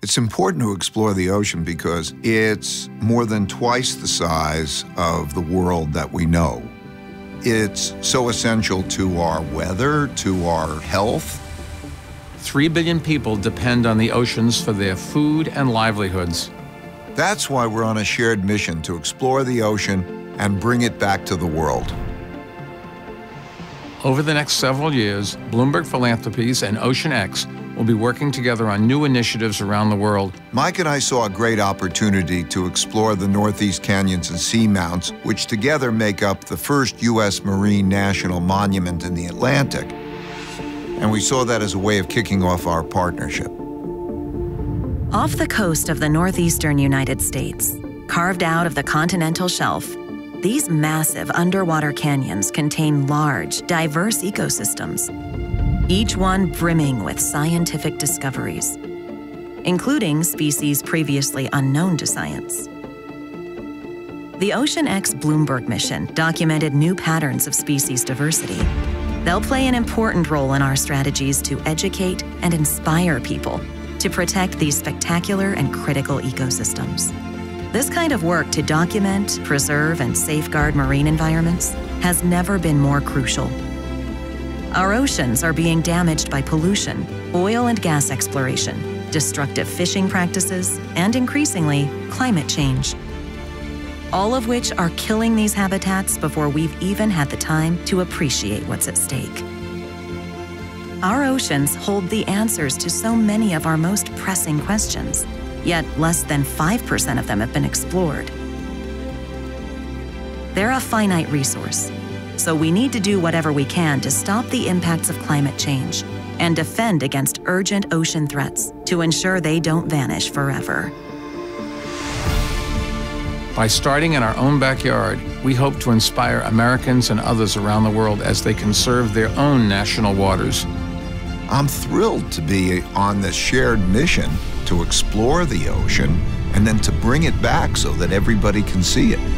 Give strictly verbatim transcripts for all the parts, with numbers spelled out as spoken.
It's important to explore the ocean because it's more than twice the size of the world that we know. It's so essential to our weather, to our health. Three billion people depend on the oceans for their food and livelihoods. That's why we're on a shared mission to explore the ocean and bring it back to the world. Over the next several years, Bloomberg Philanthropies and OceanX will be working together on new initiatives around the world. Mike and I saw a great opportunity to explore the Northeast Canyons and Seamounts, which together make up the first U S Marine National Monument in the Atlantic. And we saw that as a way of kicking off our partnership. Off the coast of the northeastern United States, carved out of the continental shelf, these massive underwater canyons contain large, diverse ecosystems, each one brimming with scientific discoveries, including species previously unknown to science. The OceanX Bloomberg mission documented new patterns of species diversity. They'll play an important role in our strategies to educate and inspire people to protect these spectacular and critical ecosystems. This kind of work to document, preserve, and safeguard marine environments has never been more crucial. Our oceans are being damaged by pollution, oil and gas exploration, destructive fishing practices, and increasingly, climate change. All of which are killing these habitats before we've even had the time to appreciate what's at stake. Our oceans hold the answers to so many of our most pressing questions, yet less than five percent of them have been explored. They're a finite resource, so we need to do whatever we can to stop the impacts of climate change and defend against urgent ocean threats to ensure they don't vanish forever. By starting in our own backyard, we hope to inspire Americans and others around the world as they conserve their own national waters. I'm thrilled to be on this shared mission to explore the ocean and then to bring it back so that everybody can see it.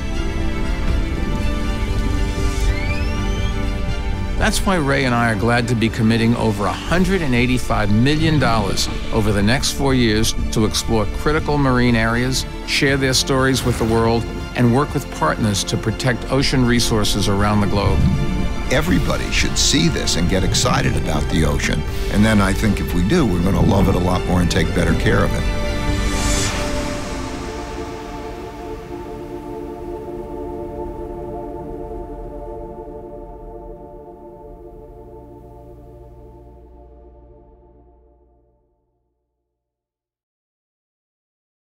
That's why Ray and I are glad to be committing over one hundred eighty-five million dollars over the next four years to explore critical marine areas, share their stories with the world, and work with partners to protect ocean resources around the globe. Everybody should see this and get excited about the ocean. And then I think if we do, we're going to love it a lot more and take better care of it.